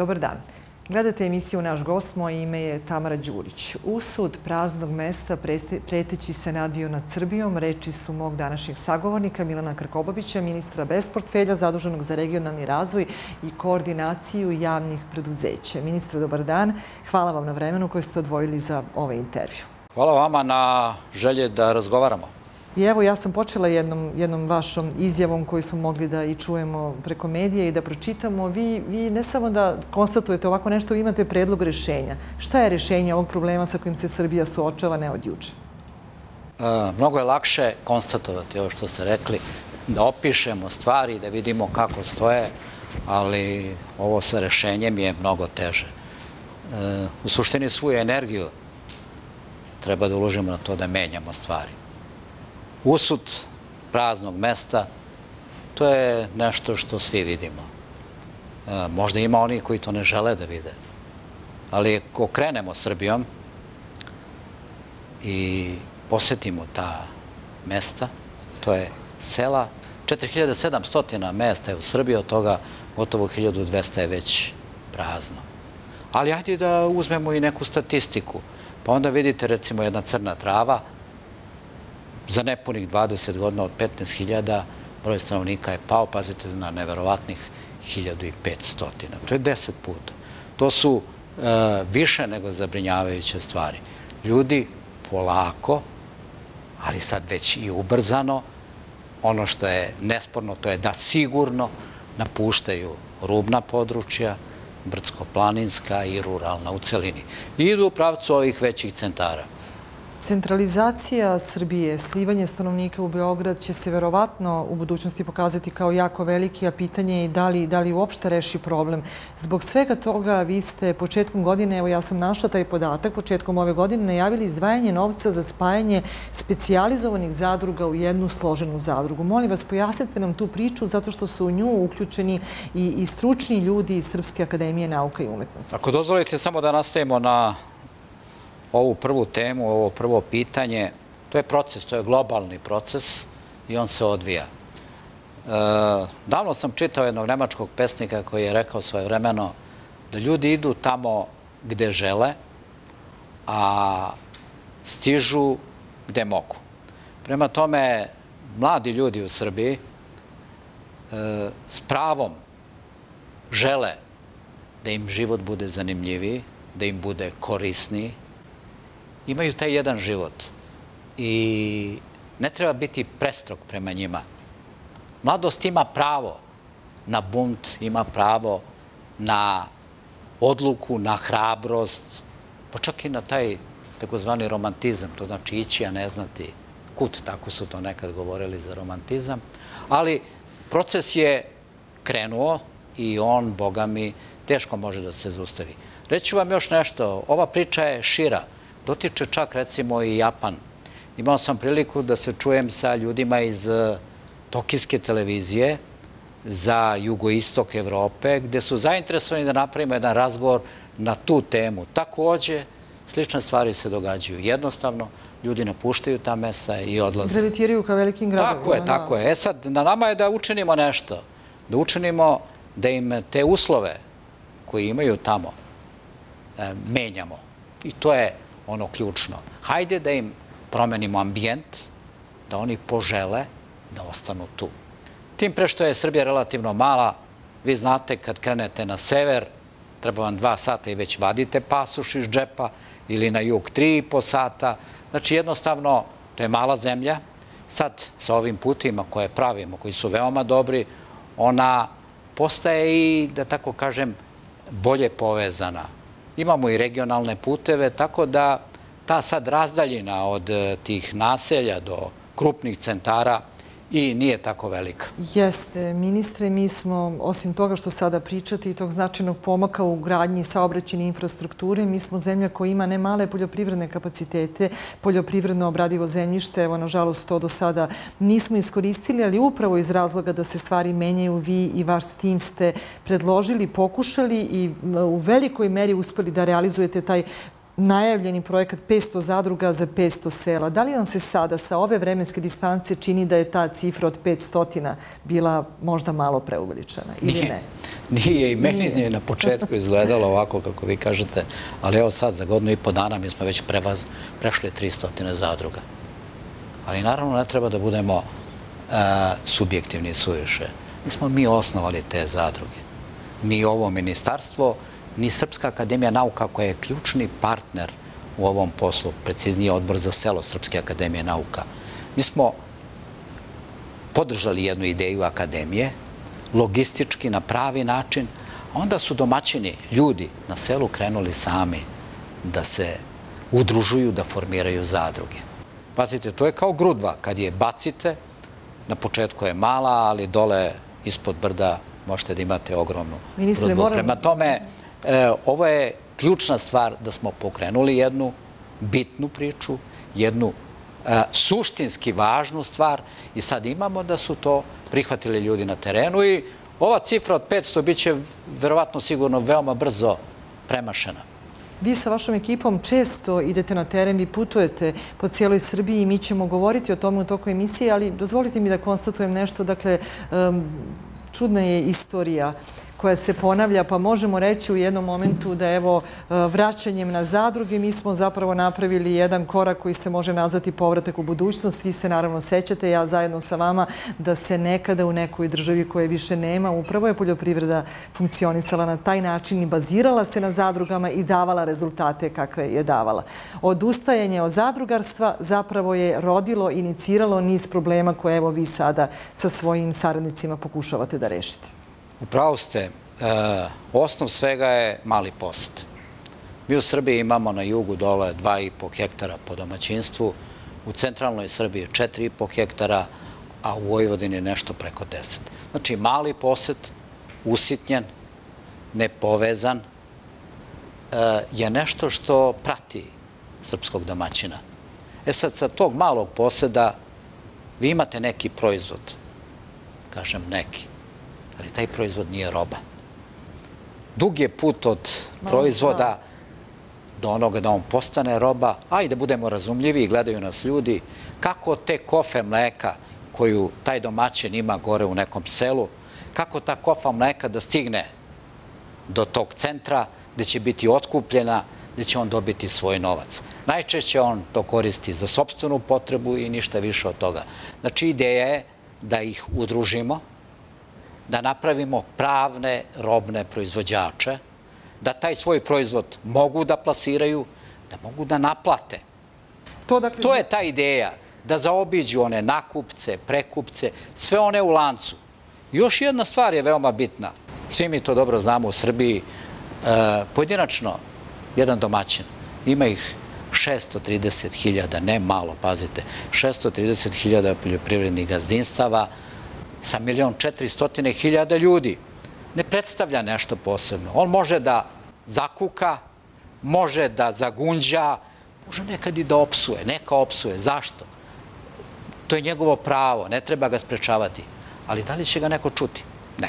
Dobar dan. Gledate emisiju Naš gost, moje ime je Tamara Đurić. Usud praznog mesta preteći se nadvio nad Srbijom. Reči su mog današnjeg sagovornika Milana Krkobabića, ministra bez portfelja zaduženog za regionalni razvoj i koordinaciju javnih preduzeća. Ministre, dobar dan. Hvala vam na vremenu koje ste odvojili za ovaj intervju. Hvala vama na želje da razgovaramo. I evo, ja sam počela jednom vašom izjavom koju smo mogli da i čujemo preko medija i da pročitamo. Vi ne samo da konstatujete ovako nešto, imate predlog rešenja. Šta je rešenje ovog problema sa kojim se Srbija suočava ne od juče? Mnogo je lakše konstatovati ovo što ste rekli, da opišemo stvari, da vidimo kako stoje, ali ovo sa rešenjem je mnogo teže. U suštini svoju energiju treba da uložimo na to da menjamo stvari. Usud praznog mesta, to je nešto što svi vidimo. Možda ima oni koji to ne žele da vide. Ali ako krenemo Srbijom i posetimo ta mesta, to je sela, 4700 mesta je u Srbiji, od toga gotovo 1200 je već prazno. Ali hajde da uzmemo i neku statistiku. Pa onda vidite recimo jedna Crna Trava, za nepunih 20 godina od 15.000 broj stanovnika je pao, pazite, na neverovatnih 1500. To je 10 puta. To su više nego zabrinjavajuće stvari. Ljudi polako, ali sad već i ubrzano, ono što je nesporno, to je da sigurno napuštaju rubna područja, brdsko-planinska i ruralna u celini. I idu u pravcu ovih većih centara. Centralizacija Srbije, slivanje stanovnika u Beograd će se verovatno u budućnosti pokazati kao jako veliki, a pitanje je da li uopšte reši problem. Zbog svega toga vi ste početkom godine, evo ja sam našla taj podatak, početkom ove godine najavili izdvajanje novca za spajanje specijalizovanih zadruga u jednu složenu zadrugu. Molim vas, pojasnite nam tu priču zato što su u nju uključeni i stručni ljudi iz Srpske akademije nauka i umetnosti. Ako dozvolite samo da nastavimo na ovu prvu temu, ovo prvo pitanje, to je proces, to je globalni proces i on se odvija. Davno sam čitao jednog nemačkog pesnika koji je rekao svojevremeno da ljudi idu tamo gde žele, a stižu gde mogu. Prema tome, mladi ljudi u Srbiji s pravom žele da im život bude zanimljiviji, da im bude korisniji, imaju taj jedan život i ne treba biti prestrog prema njima. Mladost ima pravo na bunt, ima pravo na odluku, na hrabrost, pa čak i na taj takozvani romantizam, to znači ići, a ne znati kud, tako su to nekad govorili za romantizam, ali proces je krenuo i on, Boga mi, teško može da se zaustavi. Reći ću vam još nešto, ova priča je šira, dotiče čak recimo i Japan. Imao sam priliku da se čujem sa ljudima iz tokijske televizije za jugoistok Evrope, gde su zainteresovani da napravimo jedan razgovor na tu temu. Takođe, slične stvari se događaju. Jednostavno, ljudi napuštaju ta mesta i odlaze. Gravitiraju ka velikim gradovima. Tako je. Sad, na nama je da učinimo nešto. Da učinimo da im te uslove koje imaju tamo menjamo. I to je ono ključno. Hajde da im promenimo ambijent, da oni požele da ostanu tu. Tim pre što je Srbija relativno mala, vi znate kad krenete na sever, treba vam 2 sata i već vadite pasoš iz džepa, ili na jug 3,5 sata. Znači jednostavno, to je mala zemlja. Sad sa ovim putima koje pravimo, koji su veoma dobri, ona postaje i, da tako kažem, bolje povezana. Imamo i regionalne puteve, tako da ta sad razdaljina od tih naselja do krupnih centara i nije tako velika. Jeste. Ministre, mi smo, osim toga što sada pričate i tog značajnog pomaka u gradnji saobraćajne infrastrukture, mi smo zemlja koja ima ne male poljoprivredne kapacitete, poljoprivredno obradivo zemljište. Evo, nažalost, to do sada nismo iskoristili, ali upravo iz razloga da se stvari menjaju, vi i vaš tim ste predložili, pokušali i u velikoj meri uspeli da realizujete taj najavljeni projekat 500 zadruga za 500 sela. Da li vam se sada sa ove vremenske distance čini da je ta cifra od 500 bila možda malo preuveličena ili ne? Nije i meni je na početku izgledalo ovako kako vi kažete, ali evo sad za godinu i po dana mi smo već prešli 300 zadruga. Ali naravno ne treba da budemo subjektivni suviše. Nismo mi osnovali te zadruge. Ni ovo ministarstvo, ni Srpska akademija nauka koja je ključni partner u ovom poslu, preciznije Odbor za selo Srpske akademije nauka. Mi smo podržali jednu ideju akademije, logistički na pravi način, a onda su domaćini, ljudi na selu krenuli sami da se udružuju, da formiraju zadruge. Pazite, to je kao grudva, kad je bacite, na početku je mala, ali dole ispod brda možete da imate ogromnu grudvu. Prema tome, ovo je ključna stvar da smo pokrenuli jednu bitnu priču, jednu suštinski važnu stvar i sad imamo da su to prihvatili ljudi na terenu i ova cifra od 500 bit će verovatno sigurno veoma brzo premašena. Vi sa vašom ekipom često idete na teren, vi putujete po cijeloj Srbiji i mi ćemo govoriti o tome u toku emisije, ali dozvolite mi da konstatujem nešto, dakle, čudna je istorija koja se ponavlja, pa možemo reći u jednom momentu da evo vraćanjem na zadruge mi smo zapravo napravili jedan korak koji se može nazvati povratak u budućnost. Vi se naravno sećate, ja zajedno sa vama, da se nekada u nekoj državi koje više nema, upravo je poljoprivreda funkcionisala na taj način i bazirala se na zadrugama i davala rezultate kakve je davala. Odustajanje od zadrugarstva zapravo je rodilo, iniciralo niz problema koje evo vi sada sa svojim saradnicima pokušavate da rešite. Upravo ste. Osnov svega je mali posed. Mi u Srbiji imamo na jugu dole 2,5 hektara po domaćinstvu, u centralnoj Srbiji 4,5 hektara, a u Vojvodini nešto preko 10. Znači, mali posed, usitnjen, nepovezan, je nešto što prati srpskog domaćina. E sad, sa tog malog poseda vi imate neki proizvod, kažem neki, ali taj proizvod nije roba. Dug je put od proizvoda do onoga da on postane roba, a i da budemo razumljivi i gledaju nas ljudi, kako te kofe mleka koju taj domaćin ima gore u nekom selu, kako ta kofa mleka da stigne do tog centra gde će biti otkupljena, gde će on dobiti svoj novac. Najčešće on to koristi za sopstvenu potrebu i ništa više od toga. Znači, ideja je da ih udružimo, da napravimo pravne robne proizvođače, da taj svoj proizvod mogu da plasiraju, da mogu da naplate. To je ta ideja, da zaobiđu one nakupce, prekupce, sve one u lancu. Još jedna stvar je veoma bitna. Svi mi to dobro znamo u Srbiji. Pojedinačno, jedan domaćin, ima ih 630.000, ne malo, pazite, 630.000 poljoprivrednih gazdinstava, sa 1.400.000 ljudi. Ne predstavlja nešto posebno. On može da zakuka, može da zagunđa, može nekad i da opsuje. Neka opsuje. Zašto? To je njegovo pravo, ne treba ga sprečavati. Ali da li će ga neko čuti? Ne.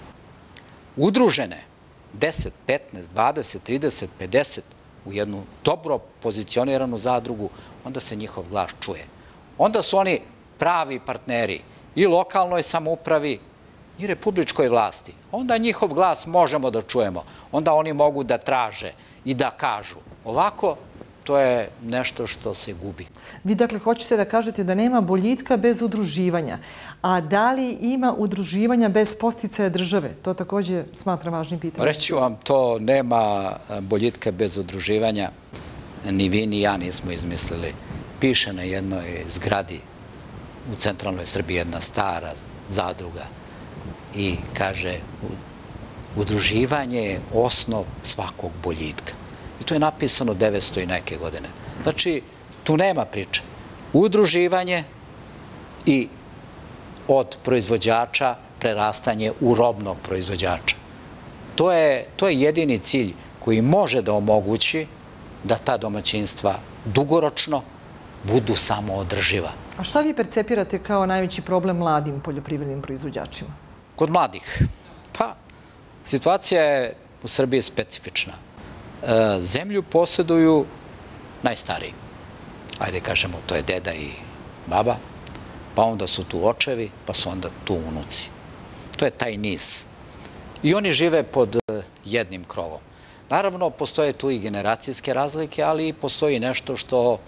Udružene 10, 15, 20, 30, 50 u jednu dobro pozicioniranu zadrugu, onda se njihov glas čuje. Onda su oni pravi partneri i lokalnoj samoupravi i republičkoj vlasti. Onda njihov glas možemo da čujemo. Onda oni mogu da traže i da kažu. Ovako, to je nešto što se gubi. Vi dakle hoćete da kažete da nema boljitka bez udruživanja. A da li ima udruživanja bez podsticaja države? To također smatram važnim pitanjem. Reći vam to, nema boljitka bez udruživanja. Ni vi ni ja nismo izmislili. Piše na jednoj zgradi u centralnoj Srbiji jedna stara zadruga i kaže udruživanje je osnov svakog boljitka. I to je napisano 900 i neke godine. Znači, tu nema priče. Udruživanje i od proizvođača prerastanje u robnog proizvođača. To je jedini cilj koji može da omogući da ta domaćinstva dugoročno budu samoodrživa. A šta vi percepirate kao najveći problem mladim poljoprivrednim proizvođačima? Kod mladih? Pa, situacija je u Srbiji specifična. zemlju posjeduju najstariji. Ajde kažemo, to je deda i baba, pa onda su tu očevi, pa su onda tu unuci. To je taj niz. I oni žive pod jednim krovom. Naravno, postoje tu i generacijske razlike, ali postoji nešto što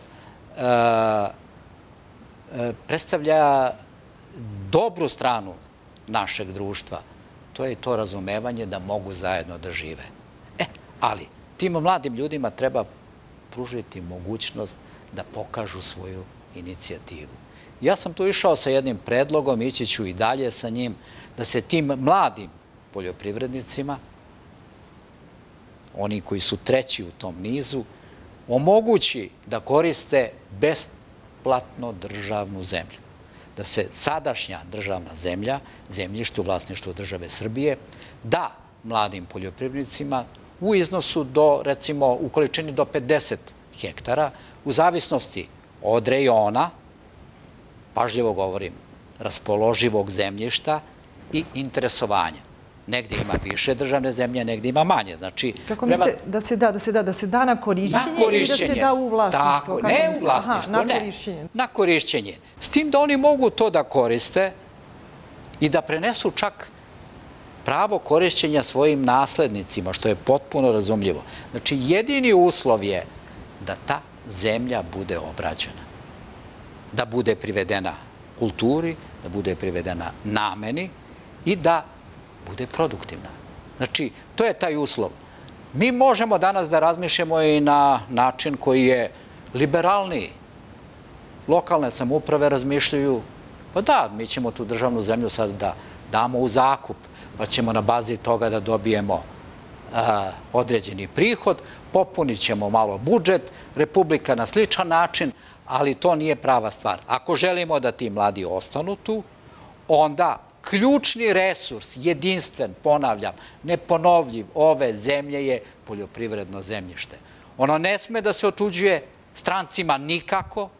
predstavlja dobru stranu našeg društva. To je to razumevanje da mogu zajedno da žive. Ali tim mladim ljudima treba pružiti mogućnost da pokažu svoju inicijativu. Ja sam tu išao sa jednim predlogom, ići ću i dalje sa njim, da se tim mladim poljoprivrednicima, oni koji su treći u tom nizu, omogući da koriste besplatno državnu zemlju. Da se sadašnja državna zemlja, zemljište u vlasništvu države Srbije, da mladim poljoprivrednicima u iznosu do, recimo, u količini do 50 hektara, u zavisnosti od rejona, pažljivo govorim, raspoloživog zemljišta i interesovanja. Negdje ima više državne zemlje, negdje ima manje. Znači, kako mislite da se da na korišćenje ili da se da u vlasništvo? Ne u vlasništvo, ne. Na korišćenje. S tim da oni mogu to da koriste i da prenesu čak pravo korišćenja svojim naslednicima, što je potpuno razumljivo. Znači, jedini uslov je da ta zemlja bude obrađena, da bude privedena kulturi, da bude privedena nameni i da bude produktivna. Znači, to je taj uslov. Mi možemo danas da razmišljamo i na način koji je liberalniji. Lokalne samouprave razmišljaju, pa da, mi ćemo tu državnu zemlju sad da damo u zakup, pa ćemo na bazi toga da dobijemo određeni prihod, popunit ćemo malo budžet, Republika na sličan način, ali to nije prava stvar. Ako želimo da ti mladi ostanu tu, onda ključni resurs, jedinstven, ponavljam, neponovljiv ove zemlje je poljoprivredno zemljište. Ono ne sme da se otuđuje strancima nikako,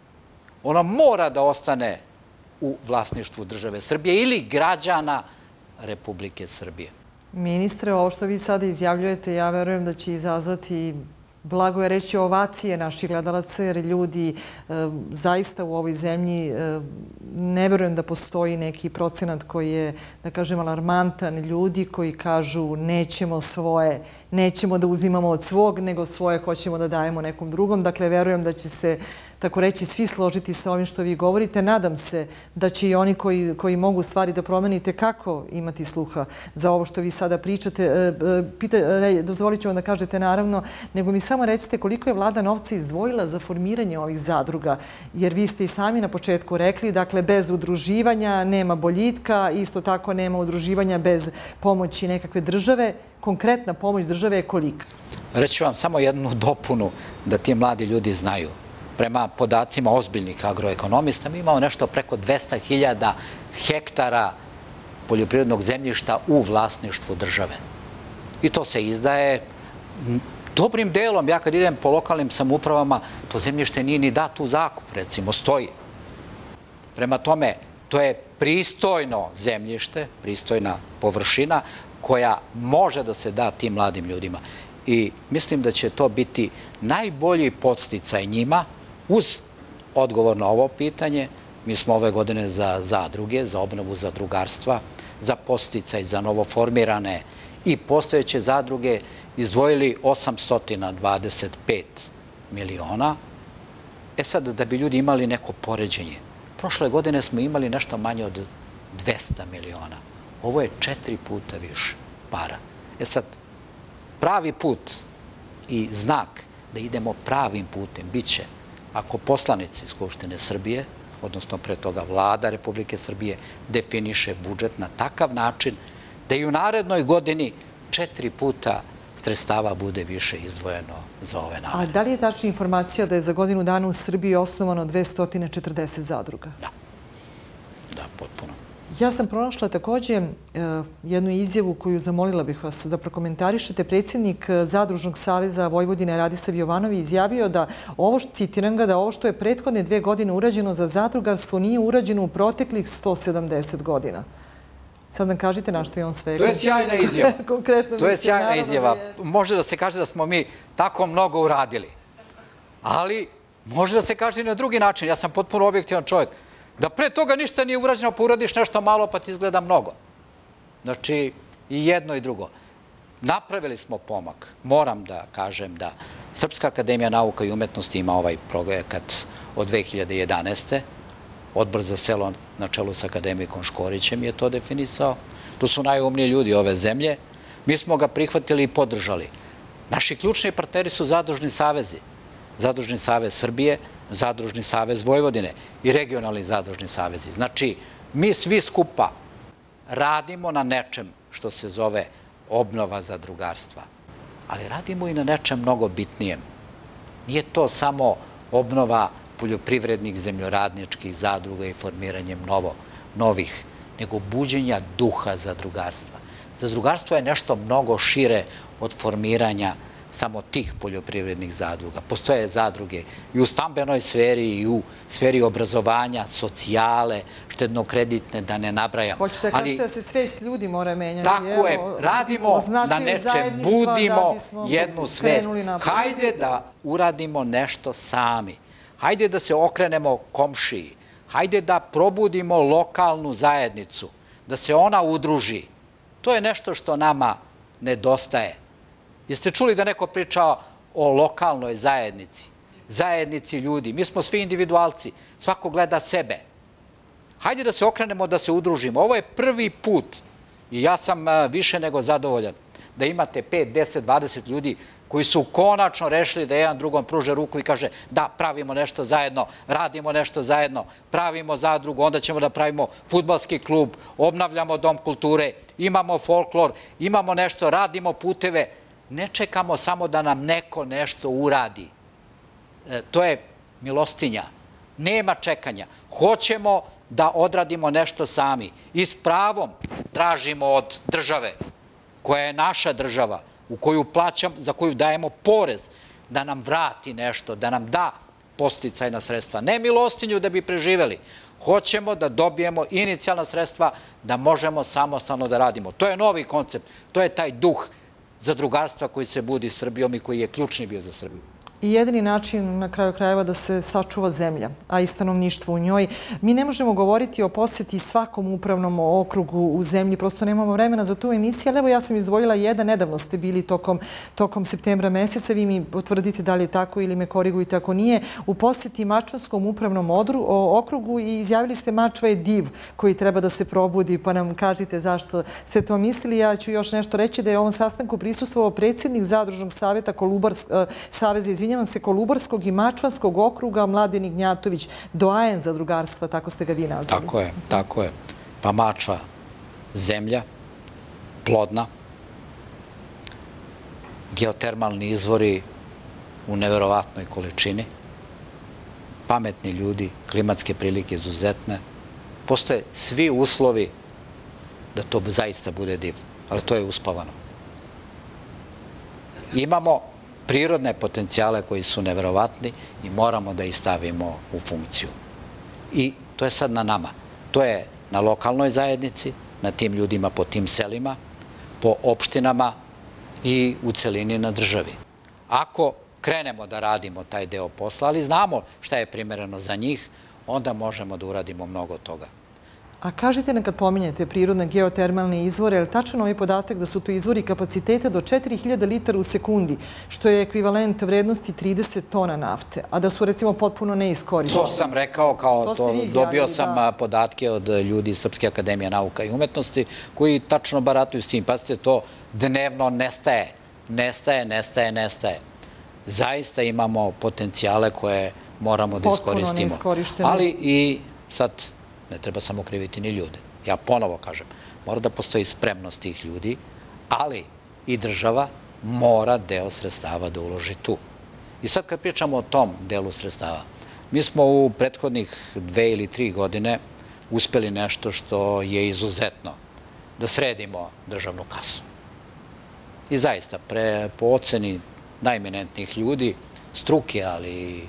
ono mora da ostane u vlasništvu države Srbije ili građana Republike Srbije. Ministre, ovo što vi sada izjavljujete, ja verujem da će izazvati, blago je reći, ovacije naših gledalaca, jer ljudi zaista u ovoj zemlji, ne verujem da postoji neki procenat koji je, da kažem, alarmantan, ljudi koji kažu nećemo svoje, nećemo da uzimamo od svog, nego svoje hoćemo da dajemo nekom drugom. Dakle, verujem da će se, tako reći, svi složiti sa ovim što vi govorite. Nadam se da će i oni koji mogu stvari da promenite kako imati sluha za ovo što vi sada pričate. Dozvolit ću vam da kažete naravno, nego mi samo recite koliko je vlada novca izdvojila za formiranje ovih zadruga, jer vi ste i sami na početku rekli, dakle, bez udruživanja nema boljitka, isto tako nema udruživanja bez pomoći nekakve države. Konkretna pomoć države je kolika? Reći vam samo jednu dopunu da ti mladi ljudi znaju. Prema podacima ozbiljnih agroekonomista, mi imamo nešto preko 200.000 hektara poljoprivrednog zemljišta u vlasništvu države. I to se izdaje dobrim delom. Ja kad idem po lokalnim samoupravama, to zemljište nije ni dato u zakup, recimo, stoji. Prema tome, to je pristojno zemljište, pristojna površina koja može da se da tim mladim ljudima. I mislim da će to biti najbolji podsticaj njima uz odgovor na ovo pitanje. Mi smo ove godine za zadruge, za obnovu zadrugarstva, za podsticaj za novoformirane i postojeće zadruge izdvojili 825 miliona. Sad, da bi ljudi imali neko poređenje, prošle godine smo imali nešto manje od 200 miliona. Ovo je 4 puta više para. Sad, pravi put i znak da idemo pravim putem biće ako poslanici Skupštine Srbije, odnosno pre toga vlada Republike Srbije, definiše budžet na takav način da i u narednoj godini 4 puta sredstava bude više izdvojeno za ove namene. A da li je tačna informacija da je za godinu dana u Srbiji osnovano 240 zadruga? Da, potpuno. Ja sam pronašla također jednu izjavu koju zamolila bih vas da prokomentarišete. Predsjednik Zadružnog saveza Vojvodine Radislav Jovanović izjavio da ovo, citiram ga, da ovo što je prethodne 2 godine urađeno za zadrugarstvo nije urađeno u proteklih 170 godina. Sad nam kažite na što je on svega. To je sjajna izjava. Konkretno To je mislim, sjajna naravno izjava. da jeste. Može da se kaže da smo mi tako mnogo uradili. Ali može da se kaže i na drugi način. Ja sam potpuno objektivan čovjek. Da pre toga ništa nije urađeno, pa uradiš nešto malo, pa ti izgleda mnogo. Znači, i jedno i drugo. Napravili smo pomak. Moram da kažem da Srpska akademija nauka i umetnosti ima ovaj projekat od 2011. Odbor za selo na čelu sa akademikom Škorićem je to definisao. To su najumniji ljudi ove zemlje. Mi smo ga prihvatili i podržali. Naši ključni partneri su Zadružni savezi. Zadružni savez Srbije, Zadružni savez Vojvodine i regionalni zadružni savezi. Znači, mi svi skupa radimo na nečem što se zove obnova zadrugarstva. Ali radimo i na nečem mnogo bitnijem. Nije to samo obnova poljoprivrednih, zemljoradničkih zadruga i formiranjem novih, nego buđenja duha zadrugarstva. Zadrugarstvo je nešto mnogo šire od formiranja samo tih poljoprivrednih zadruga. Postoje zadruge i u stambenoj sferi, i u sferi obrazovanja, socijale, štedno-kreditne, da ne nabrajam. Hoćete da kažete da se svest ljudi mora menjati. Tako je, radimo na nečem, budimo jednu svest. Hajde da uradimo nešto sami. Hajde da se okrenemo komšiji. Hajde da probudimo lokalnu zajednicu, da se ona udruži. To je nešto što nama nedostaje. Jeste čuli da neko priča o lokalnoj zajednici, zajednici ljudi? Mi smo svi individualci, svako gleda sebe. Hajde da se okrenemo, da se udružimo. Ovo je prvi put i ja sam više nego zadovoljan da imate 5, 10, 20 ljudi koji su konačno rešili da jedan drugom pruže ruku i kaže da, pravimo nešto zajedno, radimo nešto zajedno, pravimo zadrugu, onda ćemo da pravimo fudbalski klub, obnavljamo dom kulture, imamo folklor, imamo nešto, radimo puteve. Ne čekamo samo da nam neko nešto uradi. To je milostinja. Nema čekanja. Hoćemo da odradimo nešto sami. I s pravom tražimo od države, koja je naša država, za koju dajemo porez, da nam vrati nešto, da nam da podsticajna sredstva. Ne milostinju da bi preživeli. Hoćemo da dobijemo inicijalna sredstva da možemo samostalno da radimo. To je novi koncept. To je taj duh zadrugarstva koji se budi Srbijom i koji je ključni bio za Srbiju. I jedini način na kraju krajeva da se sačuva zemlja, a i stanovništvo u njoj. Mi ne možemo govoriti o poseti svakom upravnom okrugu u zemlji, prosto nemamo vremena za tu emisiju, ali evo ja sam izdvojila jedan, nedavno ste bili tokom septembra meseca, vi mi potvrdite da li je tako ili me korigujete ako nije, u poseti Mačvanskom upravnom okrugu i izjavili ste Mačva je div koji treba da se probudi, pa nam kažite zašto ste to mislili. Ja ću još nešto reći da je ovom sastanku prisustvovao predsjednik Zadružnog saveta Saveza Kolubarskog i Mačvanskog okruga, Mladen Ignjatović, doajen zadrugarstva, tako ste ga vi nazvali. Tako je. Pa Mačva, zemlja, plodna, geotermalni izvori u neverovatnoj količini, pametni ljudi, klimatske prilike izuzetne. Postoje svi uslovi da to zaista bude div, ali to je uspavano. Imamo prirodne potencijale koji su neverovatni i moramo da ih stavimo u funkciju. I to je sad na nama. To je na lokalnoj zajednici, na tim ljudima po tim selima, po opštinama i u celini na državi. Ako krenemo da radimo taj deo posla, ali znamo šta je primereno za njih, onda možemo da uradimo mnogo toga. A kažite nam kad pominjete prirodne geotermalne izvore, je li tačan ovaj podatak da su to izvori kapaciteta do 4000 litara u sekundi, što je ekvivalent vrednosti 30 tona nafte, a da su recimo potpuno neiskorišteni? To sam rekao, dobio sam podatke od ljudi Srpske akademije nauka i umetnosti koji tačno barataju s tim. Pazite, to dnevno nestaje. Zaista imamo potencijale koje moramo da iskoristimo. Potpuno neiskorišteni. Ali i sad ne treba samo kriviti ni ljude. Ja ponovo kažem, mora da postoji spremnost tih ljudi, ali i država mora deo sredstava da uloži tu. I sad kad pričamo o tom delu sredstava, mi smo u prethodnih 2 ili 3 godine uspeli nešto što je izuzetno, da sredimo državnu kasu. I zaista, po oceni najeminentnijih ljudi, struke, ali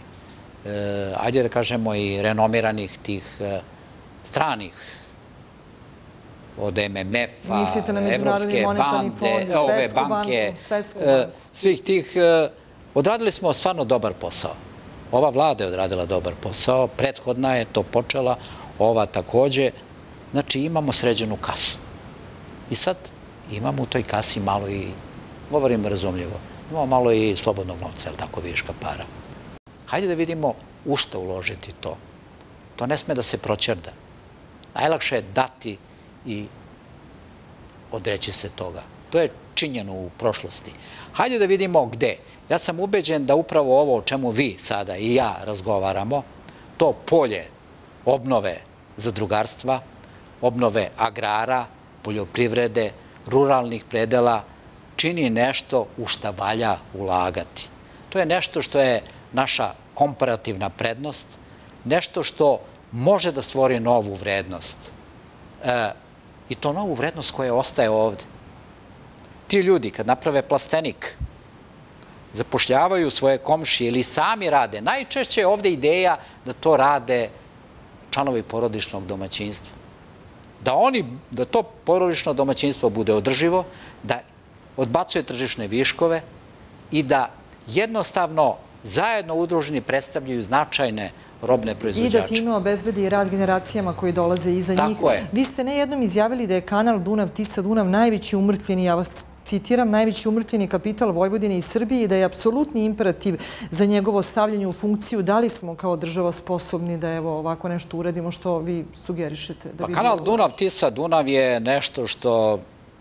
ajde da kažemo i renomiranih tih stranih od MMF-a, Mislite na Međunarodni Evropske monetarni bande, fond, ove Svetsku banku, banke, Svetsku banku. svih tih, odradili smo stvarno dobar posao. Ova vlada je odradila dobar posao, prethodna je to počela, ova takođe. Znači imamo sređenu kasu. I sad imamo u toj kasi malo i, govorim razumljivo, imamo malo i slobodnog novca, je li tako, viška para. Hajde da vidimo u šta uložiti to. To ne sme da se proćerda. Najlakše je dati i odreći se toga. To je činjeno u prošlosti. Hajde da vidimo gde. Ja sam ubeđen da upravo ovo o čemu vi sada i ja razgovaramo, to polje obnove zadrugarstva, obnove agrara, poljoprivrede, ruralnih predela, čini nešto u šta valja ulagati. To je nešto što je naša komparativna prednost, nešto što može da stvori novu vrednost. I to novu vrednost koja ostaje ovde. Ti ljudi kad naprave plastenik, zapošljavaju svoje komšije ili sami rade. Najčešće je ovde ideja da to rade članovi porodičnog domaćinstva. Da to porodično domaćinstvo bude održivo, da odbacuje tržišne viškove i da jednostavno zajedno udruženi predstavljaju značajne robne proizvođače. I da time obezbedi rad generacijama koji dolaze iza njih. Tako je. Vi ste ne jednom izjavili da je kanal Dunav-Tisa-Dunav najveći umrtveni, ja vas citiram, najveći umrtveni kapital Vojvodine i Srbije i da je apsolutni imperativ za njegovo stavljanje u funkciju. Da li smo kao država sposobni da evo ovako nešto uradimo što vi sugerišete? Kanal Dunav-Tisa-Dunav je nešto što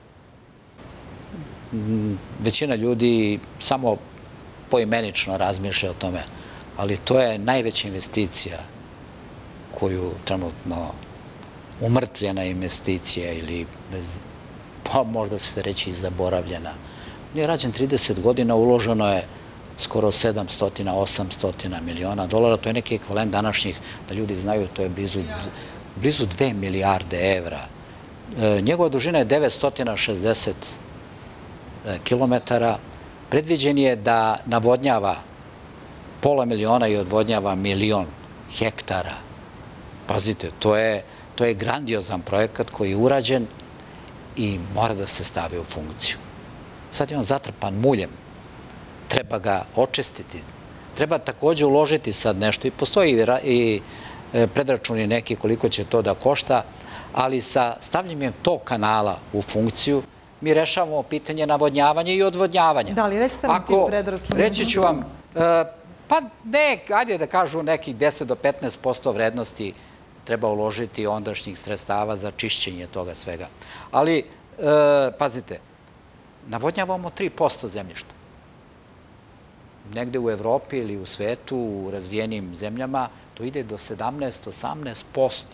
većina ljudi samo poimenično razmišlja o tome, ali to je najveća investicija koju trenutno, umrtvljena investicija ili možda se reći i zaboravljena. Nije rađen 30 godina, uloženo je skoro 700-800 miliona dolara, to je neki ekvivalent današnjih, da ljudi znaju, to je blizu 2 milijarde evra. Njegova dužina je 960 kilometara, predviđen je da navodnjava pola miliona i odvodnjava 1.000.000 hektara. Pazite, to je grandiozan projekat koji je urađen i mora da se stavi u funkciju. Sad je on zatrpan muljem, treba ga očistiti, treba takođe uložiti sad nešto i postoji i predračuni neki koliko će to da košta, ali sa stavljanjem tog kanala u funkciju mi rešavamo pitanje navodnjavanja i odvodnjavanja. Da li recite nam ti predračuni? Reći ću vam, pa ne, ajde da kažu nekih 10 do 15% vrednosti treba uložiti ondašnjih sredstava za čišćenje toga svega. Ali, pazite, navodnjavamo 3% zemljišta. Negde u Evropi ili u svetu, u razvijenim zemljama, to ide do 17-18%.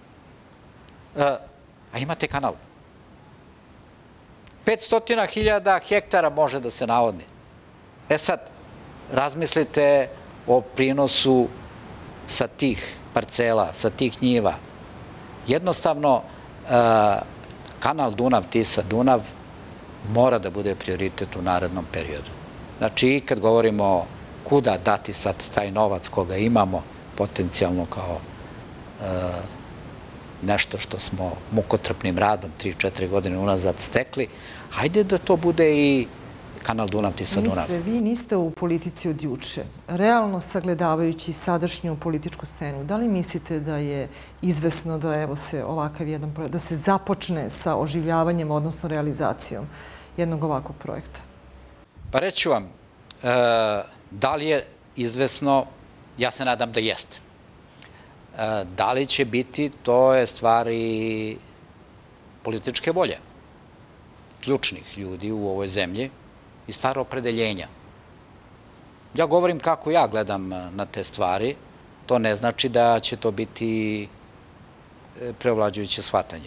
A imate kanal. 500.000 hektara može da se navodni. E sad, razmislite o prinosu sa tih parcela, sa tih njiva. Jednostavno, kanal Dunav-Tisa-Dunav mora da bude prioritet u narednom periodu. Znači, i kad govorimo kuda dati sad taj novac koga imamo, potencijalno kao nešto što smo mukotrpnim radom 3-4 godine unazad stekli, hajde da to bude i kanal Dunav-Tisa-Dunav. Ministre, vi niste u politici od juče. Realno sagledavajući sadašnju političku scenu, da li mislite da je izvesno da evo se ovakav jedan projekt, da se započne sa oživljavanjem, odnosno realizacijom jednog ovakvog projekta? Pa reću vam, da li je izvesno, ja se nadam da jeste. Da li će biti, to je stvar i političke volje ključnih ljudi u ovoj zemlji i stvar opredeljenja. Ja govorim kako ja gledam na te stvari, to ne znači da će to biti preovlađujuće shvatanje.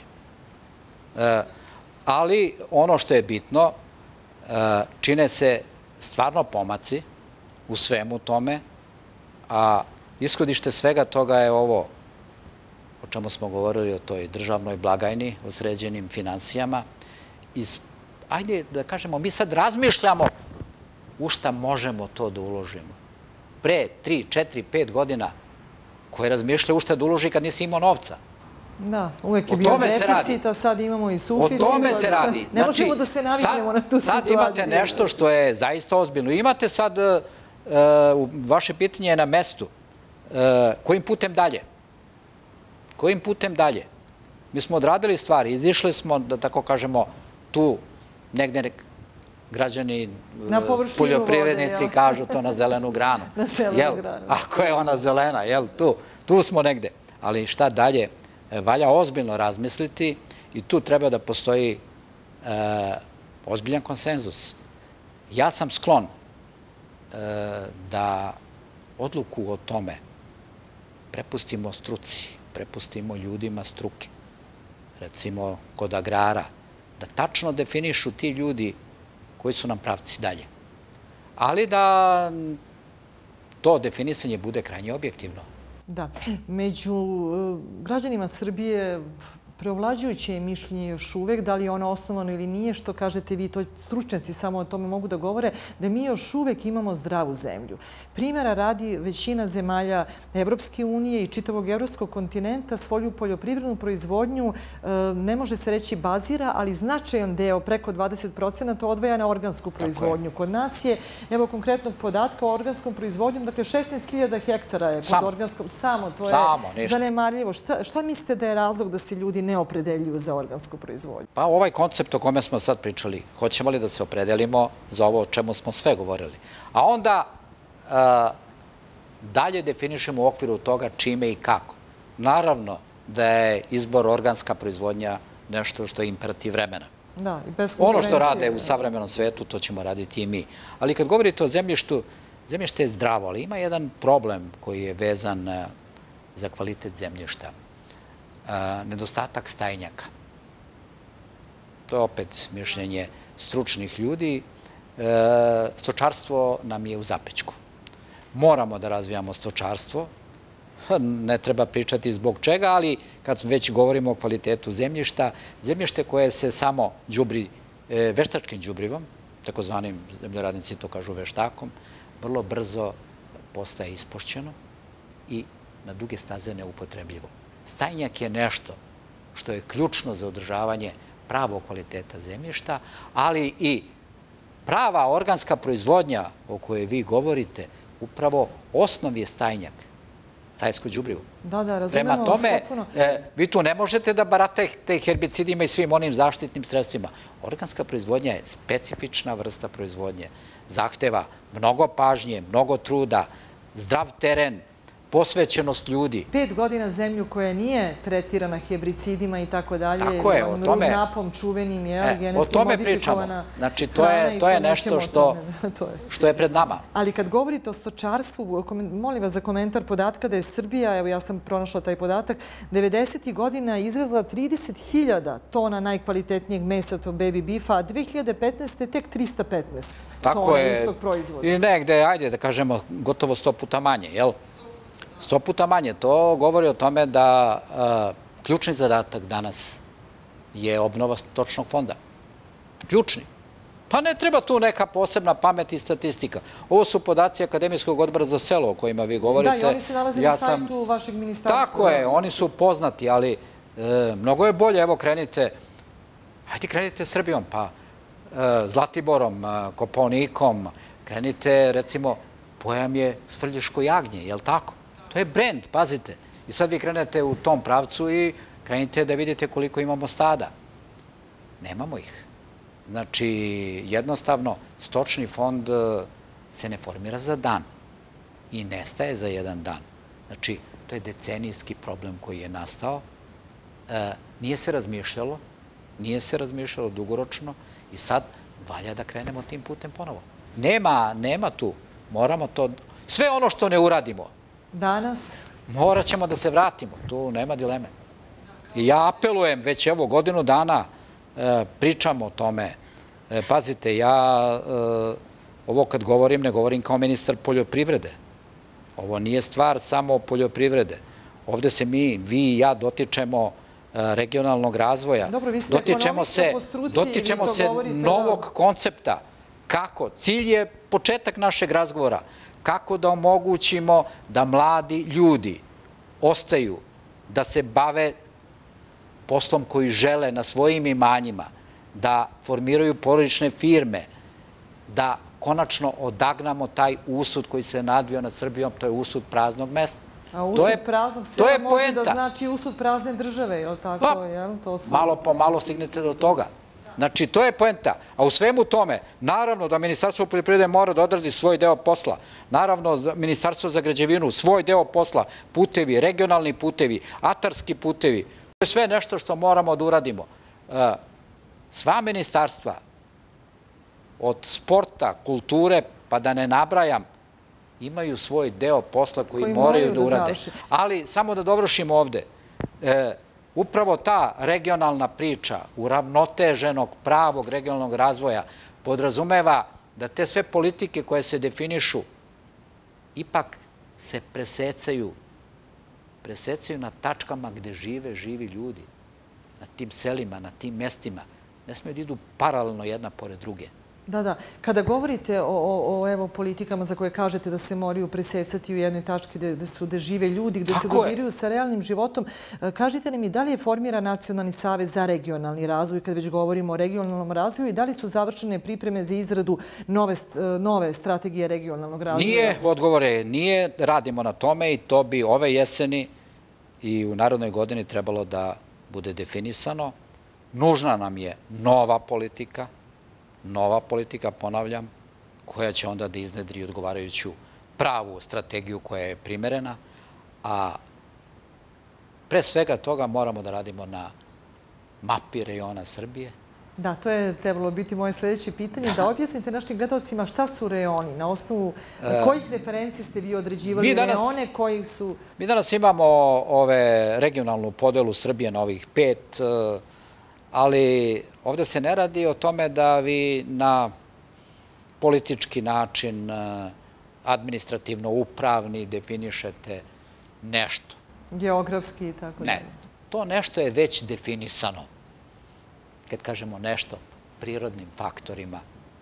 Ali ono što je bitno, čine se stvarno pomaci u svemu tome, a ishodište svega toga je ovo o čemu smo govorili, o toj državnoj blagajni, o sređenim finansijama. Ajde da kažemo, mi sad razmišljamo u šta možemo to da uložimo. Pre 3, 4, 5 godina ko je razmišljao u šta da uloži kad nisi imao novca. Da, uvek je bio deficit, a sad imamo i suficit. O tome se radi. Ne možemo da se naviknemo na tu situaciju. Sad imate nešto što je zaista ozbiljno. Imate sad, vaše pitanje je na mestu, kojim putem dalje? Kojim putem dalje? Mi smo odradili stvari, izišli smo, da tako kažemo, tu negde građani, poljoprivrednici kažu to na zelenu granu. Na zelenu granu. Ako je ona zelena, tu smo negde. Ali šta dalje? Valja ozbiljno razmisliti i tu treba da postoji ozbiljan konsenzus. Ja sam sklon da odluku o tome prepustimo struci, prepustimo ljudima struke, recimo kod agrara, da tačno definišu ti ljudi koji su nam pravci dalje. Ali da to definisanje bude krajnje objektivno. Da. Među građanima Srbije preovlađujuće je mišljenje još uvek, da li je ono osnovano ili nije, što kažete vi, to stručnjaci samo o tome mogu da govore, da mi još uvek imamo zdravu zemlju. Primjera radi, većina zemalja Evropske unije i čitavog evropskog kontinenta svoju poljoprivrednu proizvodnju, ne može se reći bazira, ali značajan deo, preko 20%, odvaja na organsku proizvodnju. Kod nas je, evo konkretnog podatka o organskom proizvodnjom, dakle 16.000 hektara je pod organskom, samo, to je zanemarljivo. Šta mislite da je razlog da se ljudi ne opredeljuju za organsku proizvodnju? Pa ovaj koncept o kome smo sad pričali, hoćemo li da se opredelimo za ovo o čemu smo sve govorili, a onda dalje definišemo u okviru toga čime i kako. Naravno da je izbor organska proizvodnja nešto što je imperativ vremena. Da, i bez konkurencije. Ono što rade u savremenom svetu, to ćemo raditi i mi. Ali kad govorite o zemljištu, zemljište je zdravo, ali ima jedan problem koji je vezan za kvalitet zemljišta. Nedostatak stajnjaka. To je opet mišljenje stručnih ljudi. Stočarstvo nam je u zapećku. Moramo da razvijamo stočarstvo. Ne treba pričati zbog čega, ali kad već govorimo o kvalitetu zemljišta, zemljište koje se samo đubri veštačkim đubrivom, takozvanim zemljoradnici to kažu veštakom, vrlo brzo postaje ispošćeno i na duge staze neupotrebljivo. Stajnjak je nešto što je ključno za održavanje pravog kvaliteta zemljišta, ali i prava organska proizvodnja o kojoj vi govorite, upravo osnov je stajnjak, stajsko đubrivo. Da, razumemo vas potpuno. Prema tome, vi tu ne možete da baratate herbicidima i svim onim zaštitnim sredstvima. Organska proizvodnja je specifična vrsta proizvodnje. Zahteva mnogo pažnje, mnogo truda, zdrav teren, posvećenost ljudi. 5 godina zemlju koja nije tretirana herbicidima i tako dalje, onim rudnapom čuvenim, genetski modifikovana znači, to je nešto što je pred nama. Ali kad govorite o stočarstvu, molim vas za komentar podatka da je Srbija, evo ja sam pronašla taj podatak, 90. godina izvezla 30.000 tona najkvalitetnijeg mesa, to baby beefa, a 2015. tek 315 tona istog proizvoda. I negde, ajde da kažemo, gotovo 100 puta manje, jel? 100 puta manje. To govori o tome da ključni zadatak danas je obnova stočnog fonda. Ključni. Pa ne treba tu neka posebna pamet i statistika. Ovo su podaci Akademijskog odbora za selo o kojima vi govorite. Da, i oni se nalaze na sajtu vašeg ministarstva. Tako je, oni su poznati, ali mnogo je bolje. Evo, krenite Srbijom, pa Zlatiborom, Kopaonikom, krenite, recimo, pojam je Svrljiško jagnje, je li tako? To je brend, pazite. I sad vi krenete u tom pravcu i krenite da vidite koliko imamo stada. Nemamo ih. Znači, jednostavno, stočni fond se ne formira za dan i nestaje za jedan dan. Znači, to je decenijski problem koji je nastao. Nije se razmišljalo dugoročno i sad valja da krenemo tim putem ponovo. Nema tu. Moramo to... Sve ono što ne uradimo, danas morat ćemo da se vratimo, tu nema dileme. I ja apelujem, već evo godinu dana pričam o tome. Pazite, ja ovo kad govorim, ne govorim kao ministar poljoprivrede. Ovo nije stvar samo poljoprivrede. Ovde se vi i ja dotičemo regionalnog razvoja. Dobro, vi ste ekonomista po struci. Dotičemo se novog koncepta. Kako? Cilj je početak našeg razgovora. Kako da omogućimo da mladi ljudi ostaju, da se bave poslom koji žele na svojim imanjima da formiraju porodične firme, da konačno odagnamo taj usud koji se nadvio nad Srbijom, to je usud praznog mesta. A usud praznog sela može da znači usud prazne države, je li tako? Malo po malo stignete do toga. Znači, to je poenta. A u svemu tome, naravno da Ministarstvo poljoprivrede mora da odradi svoj deo posla. Naravno, Ministarstvo za građevinu, svoj deo posla, putevi, regionalni putevi, atarski putevi. To je sve nešto što moramo da uradimo. Sva ministarstva, od sporta, kulture, pa da ne nabrajam, imaju svoj deo posla koji moraju da urade. Ali, samo da dovršim ovde, upravo ta regionalna priča uravnoteženog pravog regionalnog razvoja podrazumeva da te sve politike koje se definišu ipak se presecaju na tačkama gde živi ljudi, na tim selima, na tim mestima. Ne smiju da idu paralelno jedna pored druge. Da. Kada govorite o politikama za koje kažete da se moraju presecati u jednoj tački gde žive ljudi, gde se dodiruju sa realnim životom, kažite li mi da li je formiran Nacionalni savez za regionalni razvoj, kad već govorimo o regionalnom razvoju, i da li su završene pripreme za izradu nove strategije regionalnog razvoja? Nije, odgovor je nije, radimo na tome i to bi ove jeseni i u narednoj godini trebalo da bude definisano. Nužna nam je nova politika, ponavljam, koja će onda da iznedri odgovarajuću pravu strategiju koja je primerena, a pre svega toga moramo da radimo na mapi rejona Srbije. Da, to je trebalo biti moje sledeće pitanje, da objasnite našim gledalcima šta su reoni, na osnovu kojih referenci ste vi određivali reone, koji su... Mi danas imamo regionalnu podelu Srbije na ovih 5, ali ovde se ne radi o tome da vi na politički način, administrativno-upravni definišete nešto. Geografski i tako dalje. Ne, to nešto je već definisano. Kad kažemo nešto, prirodnim faktorima,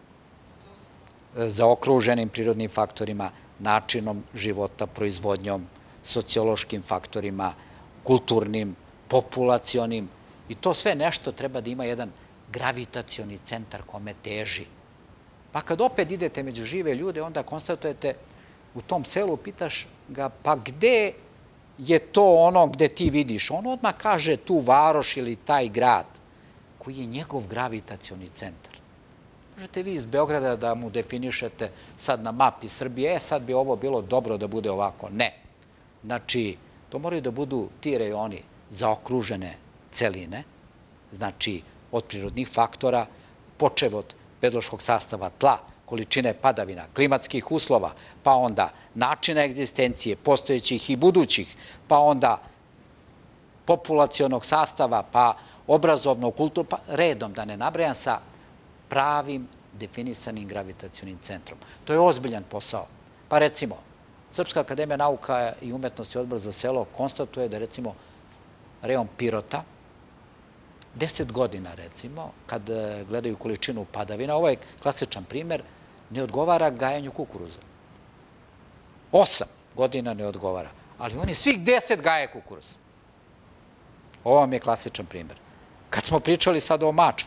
zaokruženim prirodnim faktorima, načinom života, proizvodnjom, sociološkim faktorima, kulturnim, populacionim, i to sve nešto treba da ima jedan gravitacioni centar kome teži. Pa kad opet idete među žive ljude, onda konstatujete u tom selu, pitaš ga, pa gde je to ono gde ti vidiš? On odmah kaže tu varoš ili taj grad, koji je njegov gravitacioni centar. Možete vi iz Beograda da mu definišete sad na mapi Srbije, sad bi ovo bilo dobro da bude ovako. Ne. Znači, to moraju da budu ti rejoni zaokružene celine, znači od prirodnih faktora, počev od pedološkog sastava tla, količine padavina, klimatskih uslova, pa onda načina egzistencije, postojećih i budućih, pa onda populacionog sastava, pa obrazovnog, kulturnog, pa redom da ne nabrajam, sa pravim definisanim gravitacionim centrom. To je ozbiljan posao. Pa recimo, Srpska akademija nauka i umetnosti Odbor za selo konstatuje da recimo rejon Pirota 10 godina, recimo, kad gledaju količinu padavina, ovo je klasičan primer, ne odgovara gajanju kukuruza. 8 godina ne odgovara, ali oni svih 10 gaje kukuruz. Ovo vam je klasičan primer. Kad smo pričali sad o Mačvi,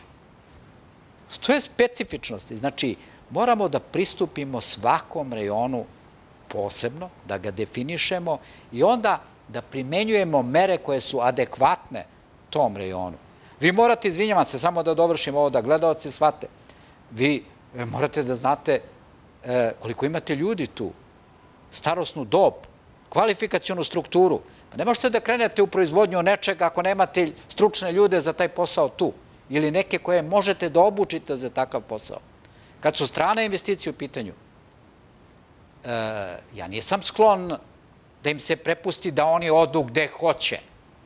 to je specifičnosti. Znači, moramo da pristupimo svakom rejonu posebno, da ga definišemo i onda da primenjujemo mere koje su adekvatne tom rejonu. Vi morate, izvinjavam se, samo da dovršim ovo, da gledaoci shvate, vi morate da znate koliko imate ljudi tu, starosnu dob, kvalifikacionu strukturu. Pa ne možete da krenete u proizvodnju nečega ako nemate stručne ljude za taj posao tu ili neke koje možete da obučite za takav posao. Kad su strane investicije u pitanju, ja nisam sklon da im se prepusti da oni odu gde hoće.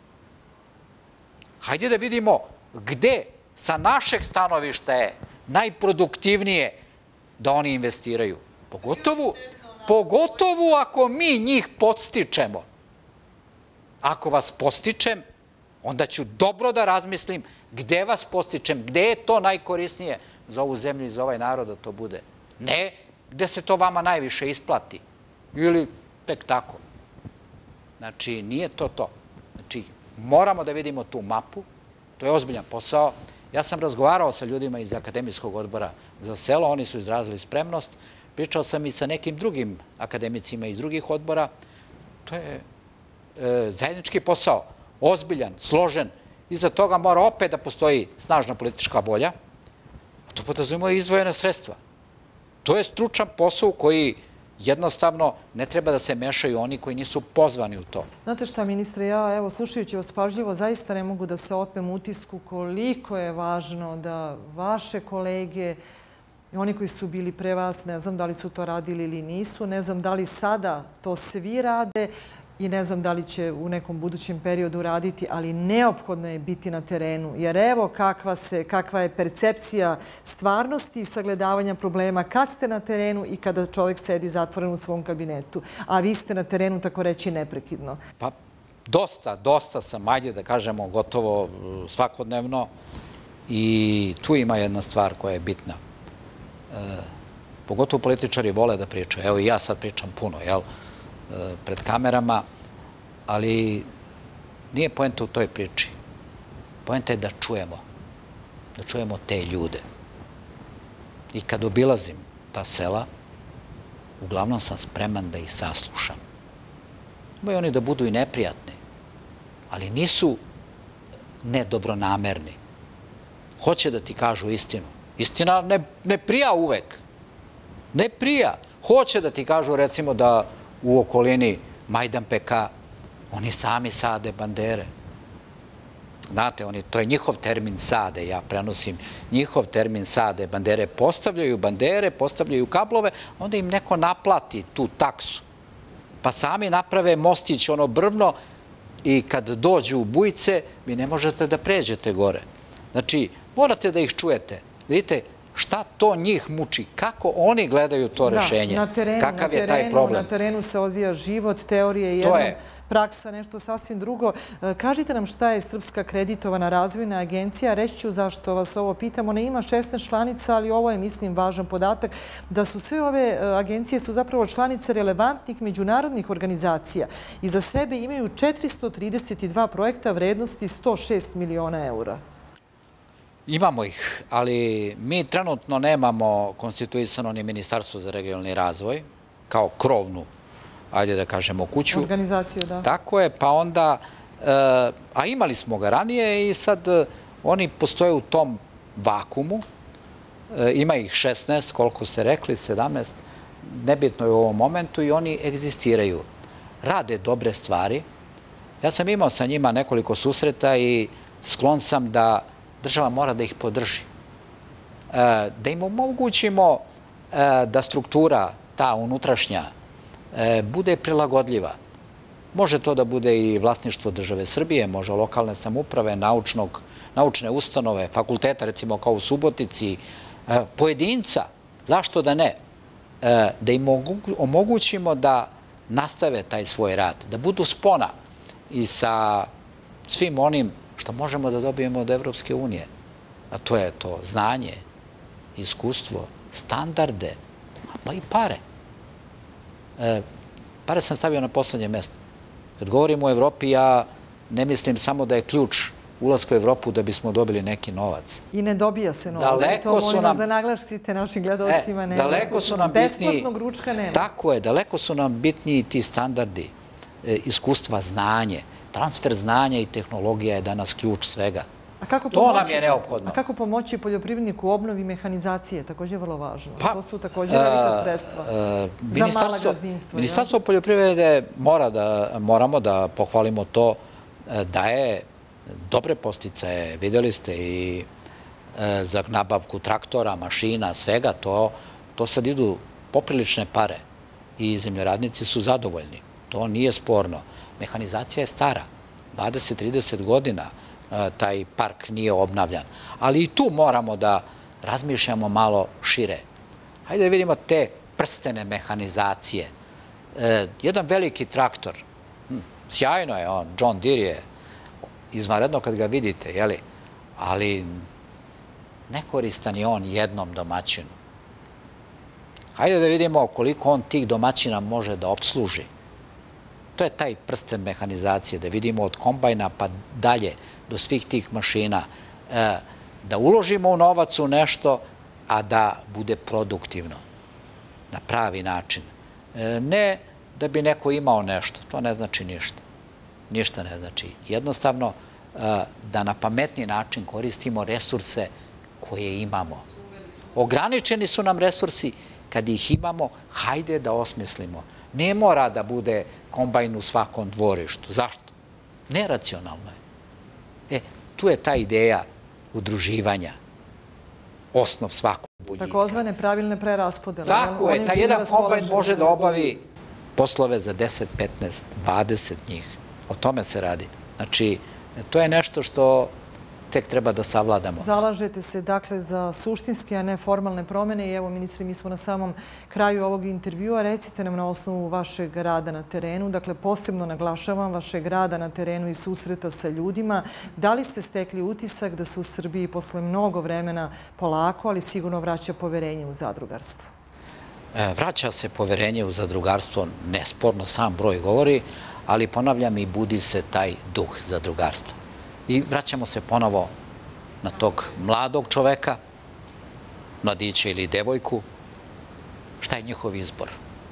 Hajde da vidimo gde sa našeg stanovišta je najproduktivnije da oni investiraju. Pogotovo ako mi njih podstičemo. Ako vas podstičem, onda ću dobro da razmislim gde vas podstičem, gde je to najkorisnije za ovu zemlju i za ovaj narod da to bude. Ne gde se to vama najviše isplati ili tek tako. Znači, nije to to. Znači, moramo da vidimo tu mapu, To je ozbiljan posao. Ja sam razgovarao sa ljudima iz Akademijskog odbora za selo, oni su izrazili spremnost. Pričao sam i sa nekim drugim akademicima iz drugih odbora. To je zajednički posao, ozbiljan, složen. Iza toga mora opet da postoji snažna politička volja, a to podrazumijeva i izdvojena sredstva. To je stručan posao koji jednostavno ne treba da se mešaju oni koji nisu pozvani u to. Znate šta, ministre, ja, evo, slušajući vas pažljivo, zaista ne mogu da se otmem utisku koliko je važno da vaše kolege, oni koji su bili pre vas, ne znam da li su to radili ili nisu, ne znam da li sada to svi rade i ne znam da li će u nekom budućem periodu raditi, ali neophodno je biti na terenu. Jer evo kakva je percepcija stvarnosti i sagledavanja problema kad ste na terenu i kada čovjek sedi zatvoren u svom kabinetu. A vi ste na terenu, tako reći, neprekidno. Pa dosta sam, ajde da kažemo, gotovo svakodnevno i tu ima jedna stvar koja je bitna. Pogotovo političari vole da pričaju. Evo i ja sad pričam puno, jel? Pred kamerama, ali nije poenta u toj priči. Poenta je da čujemo te ljude. I kad obilazim ta sela, uglavnom sam spreman da ih saslušam. Moji oni da budu i neprijatni, ali nisu nedobronamerni. Hoće da ti kažu istinu. Istina ne prija uvek. Ne prija. Hoće da ti kažu, recimo, da u okolini Majdanpeka oni sami sade bandere. Znate, to je njihov termin sade, ja prenosim njihov termin sade bandere. Postavljaju bandere, postavljaju kablove, onda im neko naplati tu taksu. Pa sami naprave mostić, ono brvno, i kad dođu u Bujice, vi ne možete da pređete gore. Znači, morate da ih čujete. Vidite, šta to njih muči? Kako oni gledaju to rešenje? Kakav je taj problem? Na terenu se odvija život, teorije jednom, praksa nešto sasvim drugo. Kažite nam šta je Srpska akreditovana razvojna agencija. Reći ću zašto vas ovo pitam. Ona ima 16 članica, ali ovo je, mislim, važan podatak, da su sve ove agencije su zapravo članice relevantnih međunarodnih organizacija i za sebe imaju 432 projekta vrednosti 106 miliona eura. Imamo ih, ali mi trenutno nemamo konstituisano ni Ministarstvo za regionalni razvoj kao krovnu, ajde da kažemo, kuću. Organizaciju, da. Tako je, pa onda, a imali smo ga ranije i sad oni postoje u tom vakumu. Ima ih 16, koliko ste rekli, 17, nebitno je u ovom momentu i oni egzistiraju. Rade dobre stvari. Ja sam imao sa njima nekoliko susreta i sklon sam da država mora da ih podrži. Da im omogućimo da struktura, ta unutrašnja, bude prilagodljiva. Može to da bude i vlasništvo države Srbije, može lokalne samouprave, naučne ustanove, fakulteta, recimo kao u Subotici, pojedinca, zašto da ne? Da im omogućimo da nastave taj svoj rad, da budu spona i sa svim onim što možemo da dobijemo od Evropske unije. A to je to znanje, iskustvo, standarde, pa i pare. Pare sam stavio na poslednje mesto. Kad govorim o Evropi, ja ne mislim samo da je ključ ulaska u Evropu da bismo dobili neki novac. I ne dobija se novac. To molim vas da naglasite našim gledalcima. Daleko su nam bitniji... Besplatnog ručka nema. Tako je, daleko su nam bitniji ti standardi, iskustva, znanje. Transfer znanja i tehnologija je danas ključ svega. To nam je neophodno. A kako pomoći poljoprivredniku u obnovi mehanizacije? Također je vrlo važno. To su također velika sredstva za mala gazdinstva. Ministarstvo poljoprivrede moramo da pohvalimo to, daje dobre posticaje. Videli ste i za nabavku traktora, mašina, svega. To sad idu poprilične pare i zemljoradnici su zadovoljni. To nije sporno. Mehanizacija je stara, 20-30 godina taj park nije obnavljan. Ali i tu moramo da razmišljamo malo šire. Hajde da vidimo te prstene mehanizacije. Jedan veliki traktor, sjajno je on, John Deere je izvanredno kad ga vidite, jeli? Ali nekoristan je on jednom domaćinu. Hajde da vidimo koliko on tih domaćina može da obsluži. To je taj prsten mehanizacije, da vidimo od kombajna pa dalje do svih tih mašina, da uložimo u novac u nešto, a da bude produktivno, na pravi način. Ne da bi neko imao nešto, to ne znači ništa. Ništa ne znači. Jednostavno, da na pametni način koristimo resurse koje imamo. Ograničeni su nam resursi, kad ih imamo, hajde da osmislimo. Ne mora da bude kombajn u svakom dvorištu. Zašto? Neracionalno je. Tu je ta ideja udruživanja, osnov svakog budika. Takozvane pravilne preraspodele. Tako je, taj jedan kombajn može da obavi poslove za 10, 15, 20 njih. O tome se radi. Znači, to je nešto što tek treba da savladamo. Zalažete se, dakle, za suštinske, a ne formalne promene. I evo, ministri, mi smo na samom kraju ovog intervjua. Recite nam na osnovu vašeg rada na terenu, dakle, posebno naglašavam vašeg rada na terenu i susreta sa ljudima. Da li ste stekli utisak da se u Srbiji posle mnogo vremena polako, ali sigurno vraća poverenje u zadrugarstvo? Vraća se poverenje u zadrugarstvo, nesporno, sam broj govori, ali ponavljam i budi se taj duh zadrugarstva. I vraćamo se ponovo na tog mladog čoveka, mladića ili devojku. Šta je njihov izbor?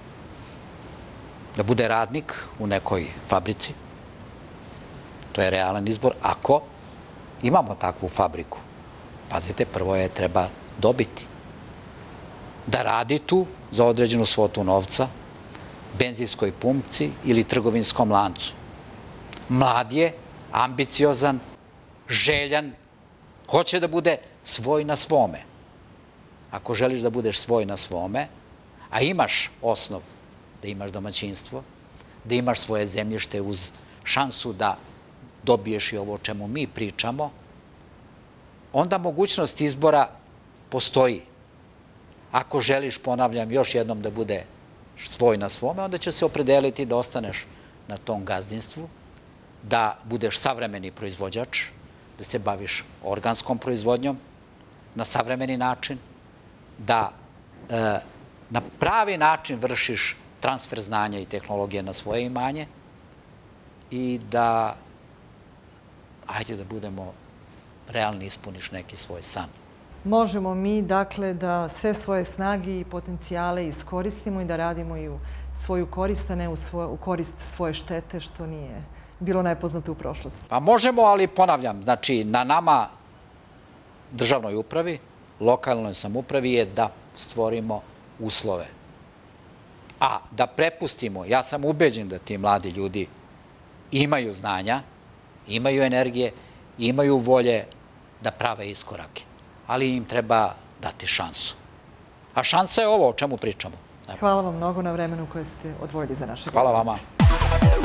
Da bude radnik u nekoj fabrici. To je realan izbor. Ako imamo takvu fabriku, pazite, prvo je treba dobiti. Da radi tu za određenu svotu novca, benzinskoj pumpci ili trgovinskom lancu. Mlad je, ambiciozan, željan, hoće da bude svoj na svome. Ako želiš da budeš svoj na svome, a imaš osnov da imaš domaćinstvo, da imaš svoje zemljište uz šansu da dobiješ i ovo o čemu mi pričamo, onda mogućnost izbora postoji. Ako želiš, ponavljam, još jednom da bude svoj na svome, onda će se opredeliti da ostaneš na tom gazdinstvu, da budeš savremeni proizvođač, da se baviš organskom proizvodnjom na savremeni način, da na pravi način vršiš transfer znanja i tehnologije na svoje imanje i da, ajde da budemo realni, ispuniš neki svoj san. Možemo mi, dakle, da sve svoje snage i potencijale iskoristimo i da radimo i u svoju korist, a ne u korist svoje štete, što nije bilo nepoznato u prošlosti. Pa možemo, ali ponavljam, znači na nama, državnoj upravi, lokalnoj samoupravi je da stvorimo uslove. A da prepustimo, ja sam ubeđen da ti mladi ljudi imaju znanja, imaju energije, imaju volje da prave iskorake, ali im treba dati šansu. A šansa je ovo o čemu pričamo. Hvala vam mnogo na vremenu koje ste odvojili za naše Hvala vama.